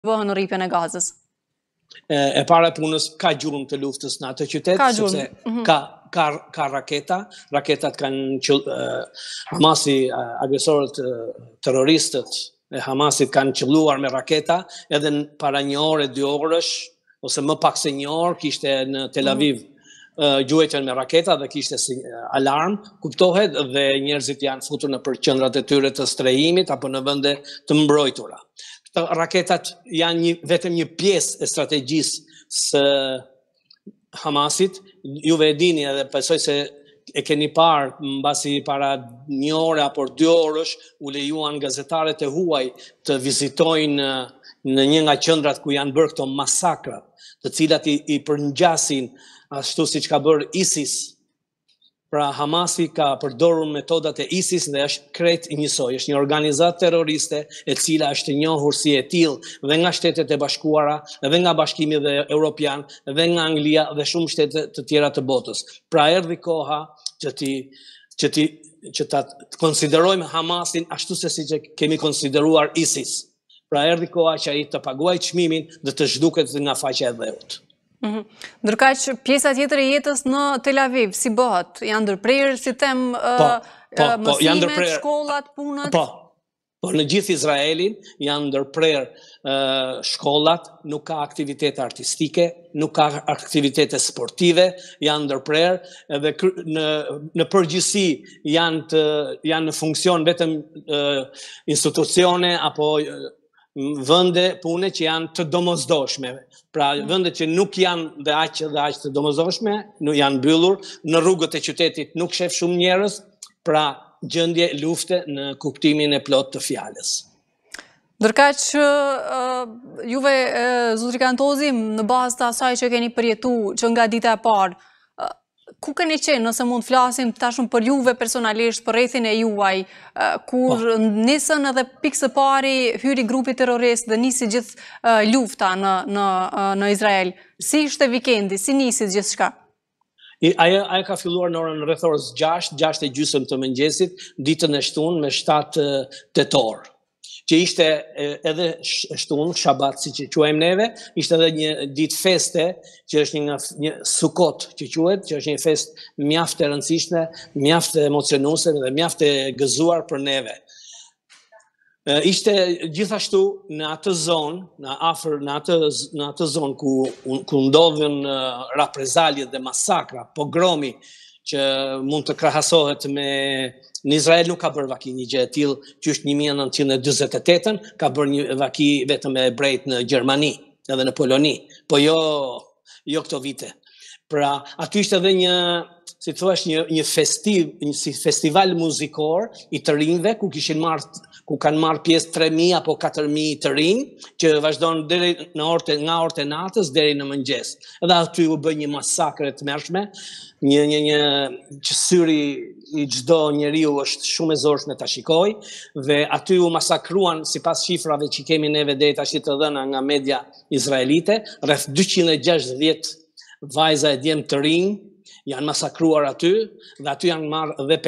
bëhen në rripjen e Gazës? E para e punës ka gjurmë të luftës në atë qytet, sepse ka raketa, raketat kanë Hamasi, agresorët terroristët e Hamasit kanë qëlluar me raketa, edhe para 1 orë, 2 orësh, ose më pak se 1 orë, kishte në Tel Aviv gjuajtën me raketa dhe kishte alarm, kuptohet, dhe njerëzit janë futur në për qendrat e tyre të strehimit apo në vende të mbrojtura. Raketat janë vetëm një pjesë e strategjisë së Hamasit. Juve e dini edhe besoj se e keni parë mbasi para 1 orë apo 2 orësh u lejuan gazetarët e huaj të vizitojnë në një nga qendrat ku janë bërë këto masakra, të cilat i përngjasin ashtu siç ka bërë ISIS. Pra Hamasi ka përdorur metodat e ISIS dhe është krejt njësoj, është një organizatë terroriste e cila është e njohur si e tillë dhe nga Shtetet e Bashkuara, dhe nga Bashkimi dhe Evropian, dhe nga Anglia dhe shumë shtete të tjera të botës. Pra erdhi koha që ta konsiderojmë Hamasin ashtu se siç e kemi konsideruar ISIS. Pra erdhi koha që ai të paguajë çmimin dhe të zhduket nga faqja e dheut. Ndërkaq pjesa tjetër e jetës në Tel Aviv, si bëhet? Janë ndërprerë, si them, mësimet, shkollat, punët? Po, në gjithë Izraelin janë ndërprerë shkollat, nuk ka aktivitete artistike, nuk ka aktivitete sportive, janë ndërprerë edhe në përgjithësi janë në funksion vetëm institucione apo vende pune që janë të domosdoshme. Pra vendet që nuk janë dhe aq të domosdoshme, nuk janë mbyllur, në rrugët e qytetit nuk shef shumë njerëz, pra gjendje lufte në kuptimin e plot të fjalës. Ndërkaq juve zotri Kantozi, në bazë të asaj që keni përjetuar që nga dita e parë, ku keni qenë, nëse mund flasim tashmë për juve personalisht, për rrethin e juaj, kur nisën edhe pikë së pari hyri grupi terrorist dhe nisi gjithë lufta në Izrael. Si ishte vikendi, si nisi gjithçka? Ajo ka filluar në orën rreth orës 6:30 të mëngjesit, ditën e shtunë me 7 tetor. Që ishte edhe shtunë, shabat si që quajmë neve, ishte edhe një ditë feste, që është një sukot që quhet, që është një fest mjaft e rëndësishme, mjaft e emocionuese dhe mjaft e gëzuar për neve. Ishte gjithashtu në atë zonë, në atë zonë ku ndodhen reprezaljet dhe masakra, pogromi, që mund të krahasohet me në Izrael nuk ka bërë vaki një gjë e tillë që është 1948-ën, ka bërë një vaki vetëm e brejt në Gjermani, edhe në Poloni, po jo këto vite. Pra, aty ishte edhe si thuash, një festival muzikor i të rinjve, ku kanë marrë pjesë 3.000 apo 4.000 të rinj, që vazhdon deri nga orët e natës deri në mëngjes. Edhe aty u bë një masakër të mërshme, një që syri i çdo njeriu është shumë e zorshme ta shikoj, dhe aty u masakruan sipas shifrave që kemi neve deri tash të dhëna nga media izraelite, rreth 260 vajza e djemë të rinj janë masakruar aty, dhe aty janë marrë dhe